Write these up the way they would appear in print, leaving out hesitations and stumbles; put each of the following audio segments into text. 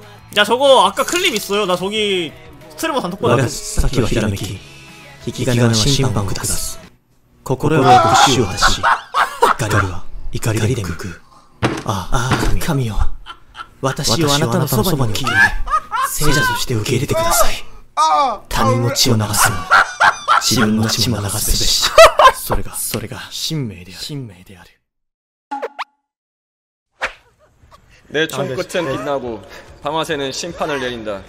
야 저거 아까 클립 있어요. 나 저기 스트리머 단톡 보냈어. 사키와 히라메키 히키가네와 심판を下す心は武士を果たし怒りは怒りで向くああ神よ私をあなたのそばに置き入れ聖者として受け入れてください他人の血を流すの自分の血も流すべしそれが神明である 내 총끝은 빛나고 방아쇠는 심판을 내린다.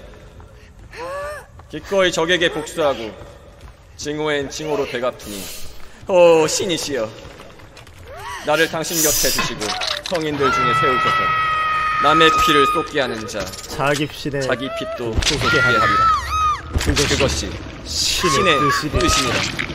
기꺼이 적에게 복수하고 징후엔 징후로 되갚으니 오 신이시여 나를 당신 곁에 두시고 성인들 중에 세우셔서 남의 피를 쏟게 하는 자 자기 핏도 쏟게 하리라. 그것이 신의 뜻이니라.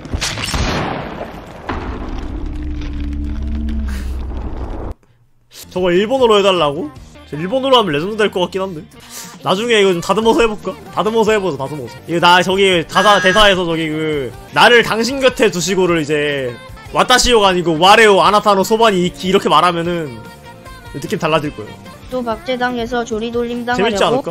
저거 일본어로 해달라고? 일본어로 하면 레전드 될 것 같긴 한데 나중에 이거 좀 다듬어서 해볼까? 다듬어서. 이거 나 저기 대사에서 저기 나를 당신 곁에 두시고를 이제 와타시오가 아니고 와레오 아나타노 소바니 이키 이렇게 말하면은 느낌 달라질 거예요. 또 박제당해서 조리돌림 당하려고? 재밌지 않을까?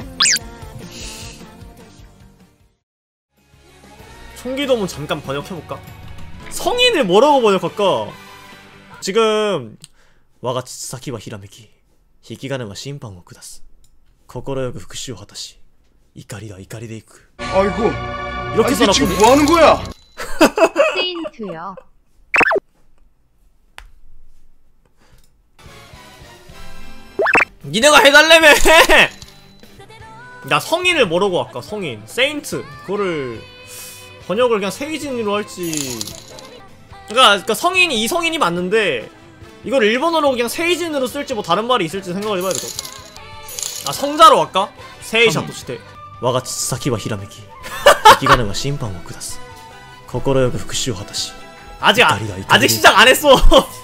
총기도문 잠깐 번역해볼까? 성인을 뭐라고 번역할까? 지금 와가 사키와 히라메키 히키가네와 심판を下す心よく復讐を果たし怒りで行く 아이고 이렇게 써놨거든? 지금 뭐하는 거야? 세인트요. 니네가 해달래며! 야 성인을 뭐라고 할까? 성인 세인트 그거를 번역을 그냥 세이진으로 할지 그러니까 성인이 이 성인이 맞는데 이걸 일본어로 그냥 세이진으로 쓸지 뭐 다른 말이 있을지 생각을 해봐야 될 것 같아. 아 성자로 할까? 세이샤 도시대 와가 사키와 히라메키 히키가네와 심판を下す心よく復讐を果たし아직 시작 안 했어.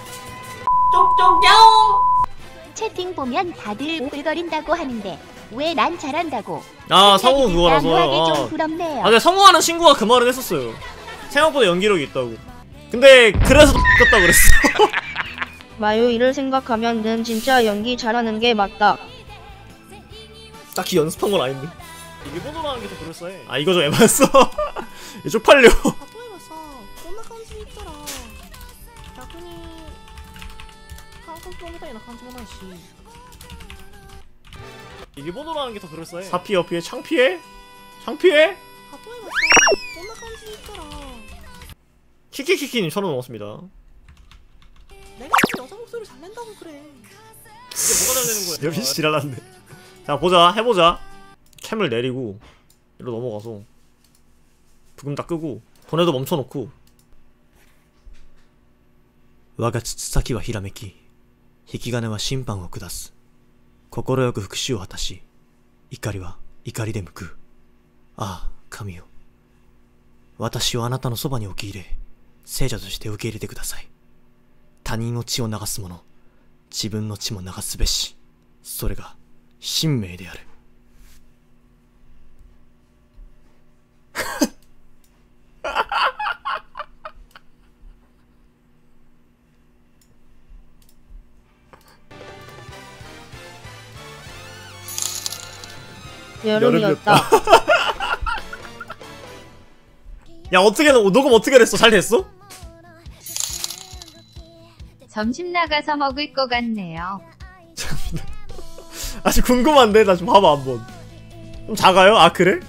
채팅 보면 다들 오글거린다고 하는데 왜 난 잘한다고? 아 성우 그거라서 좀 부럽네요. 아 근데 성우하는 친구가 그 말은 했었어요. 생각보다 연기력이 있다고. 근데 그래서 떴다 그랬어. 마요 이를 생각하면 는 진짜 연기 잘하는 게 맞다. 딱히 연습한 건 아닌데. 일본어로 하는 게 더 그럴싸해. 아 이거 좀 에바였어. 이거 쪽팔려. 일본어로 하는 게 더 그럴싸해. 사피어피에 창피해? 키키키키님 1000원 넘었습니다. 내가 여자 목소리 잘 낸다고 그래. 이게 뭐가 잘 되는 거야? 여기 지랄났네. 자 보자 해보자. 캠을 내리고 이리로 넘어가서 부금 다 끄고 돈에도 멈춰놓고 와가 사키와 히라메키 히키가네와 심판を下す心よく復讐を果たし怒りは怒りで向くああ神よ私をあなたのそばに置き入れ聖者として受け入れてください他人の血を流す者自分の血も流すべしそれが神明である 여름이었다. 야 어떻게 녹음 어떻게 됐어? 잘 됐어? 점심 나가서 먹을 것 같네요. 아직 궁금한데 나 좀 봐봐 한번. 좀 작아요? 아 그래?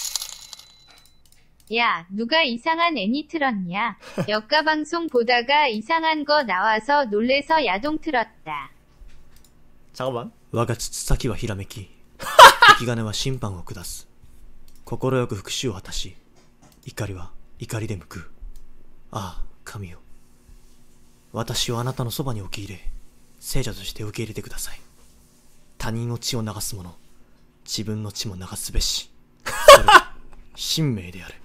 야 누가 이상한 애니 틀었냐? 역가 방송 보다가 이상한 거 나와서 놀래서 야동 틀었다. 잠깐만. 我が先はひらめき引き金は審判を下す心よく復讐を果たし怒りは怒りで向くああ神よ私をあなたのそばに置き入れ聖者として受け入れてください他人の血を流す者自分の血も流すべしそれは神明である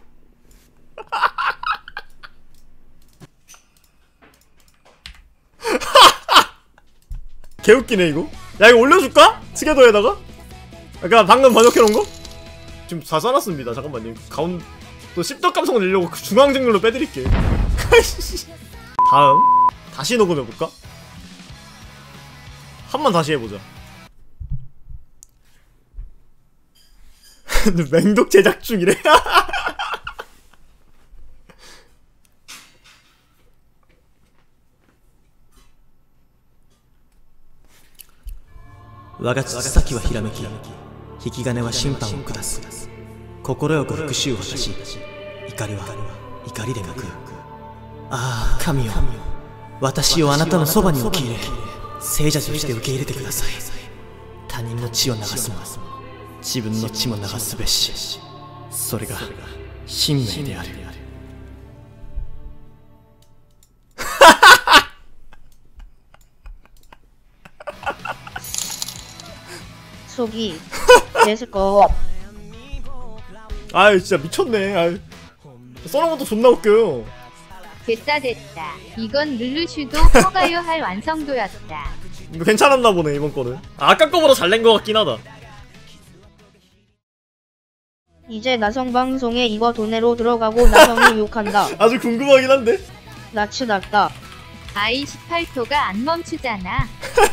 개웃기네 이거. 야 이거 올려줄까? 치게도에다가? 아까 방금 번역해놓은 거? 지금 다 써놨습니다. 잠깐만요. 가운 또 씹덕 감성 내려고 중앙정렬로 빼드릴게. 다음 다시 녹음해볼까? 한 번 다시 해보자. 맹독 제작 중이래. 我が父先はひらめき、引き金は審判を下す。心よく復讐を果たし、怒りは怒りで報う。ああ、神よ、私をあなたのそばに置き入れ、聖者として受け入れてください。他人の血を流すも自分の血も流すべし。それが使命である。 속이 됐을거. 아유 진짜 미쳤네. 아유. 써놓은 것도 존나 웃겨요. 됐다. 이건 룰루슈도 허가요 할 완성도였다. 이거 괜찮았나 보네 이번 거는. 아까 거보다 잘 낸 것 같긴 하다. 이제 나성 방송에 이거 도내로 들어가고 나성이 욕한다. 아주 궁금하긴 한데. 낯이 났다. 아이 18토가 안 멈추잖아.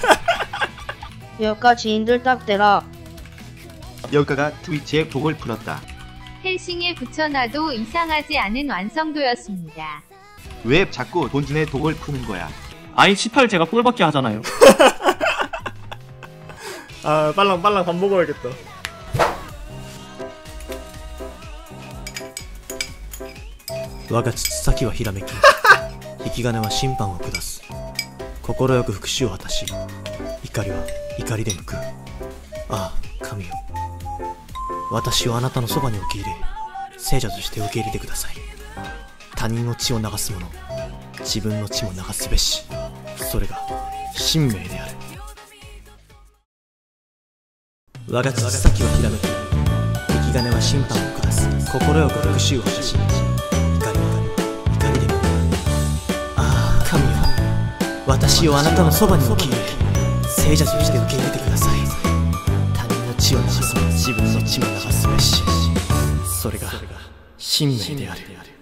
여가 지인들 딱 대라. 여가가 트위치에 독을 풀었다. 헬싱에 붙여놔도 이상하지 않은 완성도였습니다. 왜 자꾸 본진에 독을 푸는 거야? 아이 18 제가 꼴밖에 하잖아요. 아 빨랑 밥 먹어야겠다. 와가父先はひらめき、引き金は審判を下す。心よく復讐を果たし、怒りは怒りで報う。ああ、神よ、私をあなたのそばに置き入れ、聖者として受け入れてください。他人の血を流す者、自分の血も流すべし。それが使命である。我が父先はひらめき、引き金は審判を下す。心よく復讐を果たし、怒りで報う。ああ、神よ、私をあなたのそばに置き入れ、聖者として受け入れてください。他人の血を流す者、自分の血も流すべし。それが使命である。